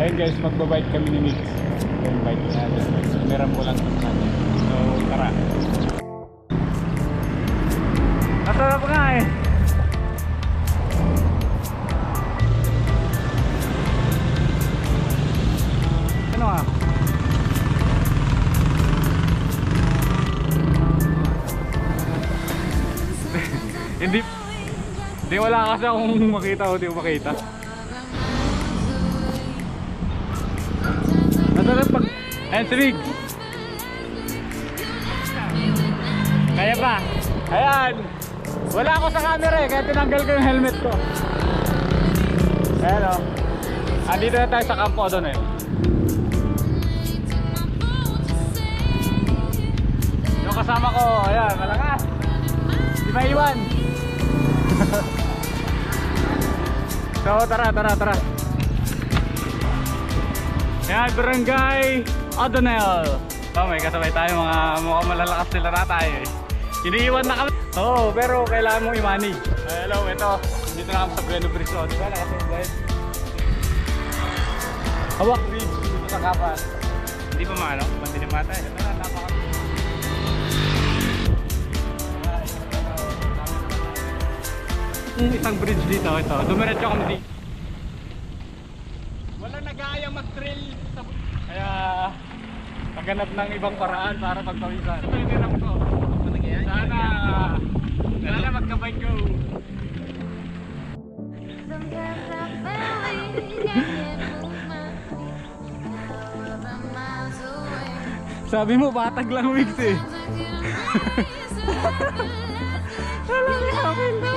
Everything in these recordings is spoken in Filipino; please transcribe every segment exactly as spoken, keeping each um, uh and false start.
Ayun guys, magbabike kami ni Mix. Yung bike natin. Meron ko lang ito natin. So, tara. Masarap nga eh. Ano ah? Hindi Hindi wala kasi akong makita o di ko makita. Masarap pag... Ayan si Mig. Kaya pa. Ayan. Wala ako sa camera eh, kaya tinanggal ko yung helmet ko. Ayan o. Andito na tayo sa Campo O'Donnell. Yung kasama ko, ayan, malakas. Di maiwan. So tara, tara, tara. Yan, Barangay O'Donnell. Oh, may kasabay tayo, mga mukhang malalakas sila na tayo eh. Iniiwan na kami. Oo, oh, pero kailangan mong i-manage. Ay, hello, ito. Dito na kami sa Bueno Bridge. Oh, diba, nakasabay. Hawak Bridge dito sa Kapas. Hindi pa maano, pandilim mata eh. Ito na, napaka. Isang bridge dito, ito. Dumiretso kami dito. Wala nag-aayang mag-trail sa... Kaya maghanap ng ibang paraan para pagpawisan. Ito yung tinang ko. Sana Sana magkabike ko. Sabi mo batag lang Wix eh. Alam niya akin na.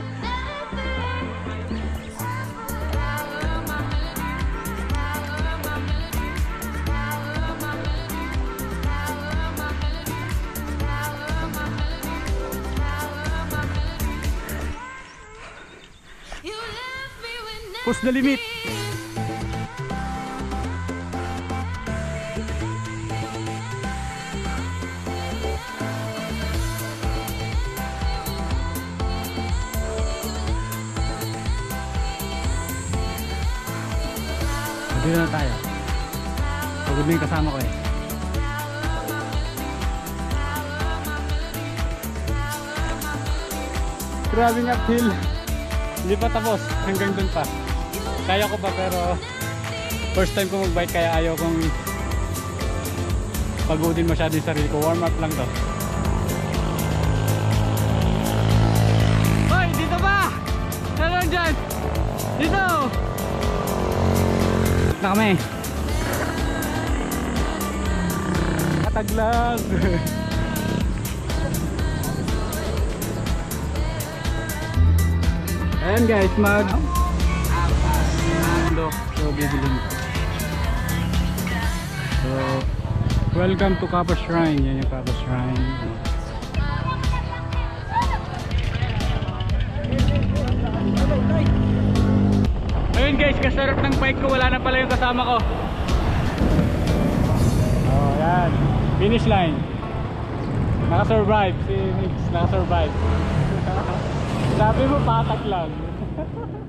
Push the limit. Dito na tayo. Pagod na yung kasama ko eh. Grabing uphill. Hindi pa tapos. Hanggang dun pa. Kaya ko pa pero first time ko magbike kaya ayaw kong pagodin masyado yung sarili ko. Warm up lang to. Hoy! Dito ba? Ano dyan? Dito! Na kami. Kataglag. Ayan guys, mag so bibilin ko. So welcome to Kapas Shrine. Yan yung Kapas Shrine. Ayun guys, kasarap ng bike ko. Wala na pala yung kasama ko. Oh yan, finish line. Nakasurvive si Mix. Nakasurvive. Sabi mo patak lang.